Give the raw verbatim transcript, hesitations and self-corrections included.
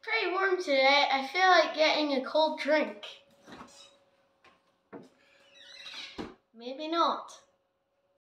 pretty warm today. I feel like getting a cold drink. Maybe not.